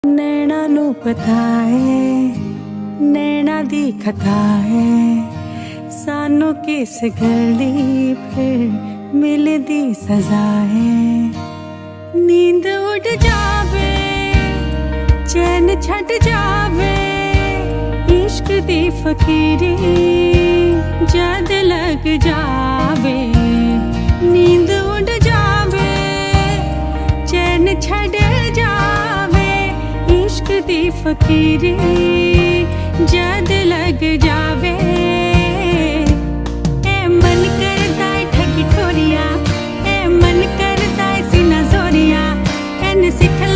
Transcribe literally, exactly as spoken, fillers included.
नैना नू पता है, नैना दी खता है, सानू किस गली फिर मिलदी सजा है। नींद उड़ जावे, चैन छट जावे, इश्क दी फकीरी जद लग जावे। नींद उड़ जावे, चैन छट जावे, इश्क दी फकीरी जद लग जावे। ए मन करदा है ठगी ठोरिया, ए मन करदा है सीना जोरिया, एन सिख